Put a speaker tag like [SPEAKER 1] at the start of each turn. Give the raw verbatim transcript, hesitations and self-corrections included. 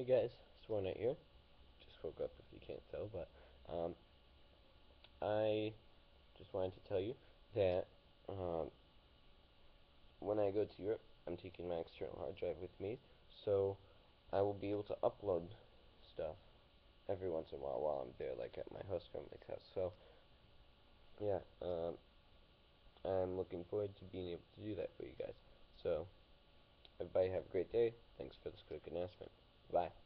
[SPEAKER 1] Hey guys, Swarnite here. Just woke up if you can't tell, but um, I just wanted to tell you that um, when I go to Europe, I'm taking my external hard drive with me, so I will be able to upload stuff every once in a while while I'm there, like at my host family's house. So yeah, um, I'm looking forward to being able to do that for you guys. So everybody have a great day. Thanks for this quick announcement. Bye.